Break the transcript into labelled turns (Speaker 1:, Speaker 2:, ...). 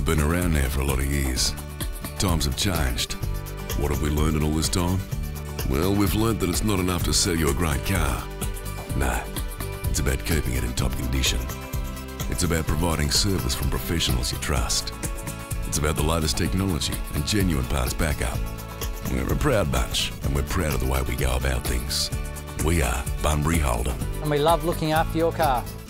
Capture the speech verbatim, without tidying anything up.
Speaker 1: We've been around now for a lot of years. Times have changed. What have we learned in all this time? Well, we've learned that it's not enough to sell you a great car. No, it's about keeping it in top condition. It's about providing service from professionals you trust. It's about the latest technology and genuine parts backup. We're a proud bunch, and we're proud of the way we go about things. We are Bunbury Holden.
Speaker 2: And we love looking after your car.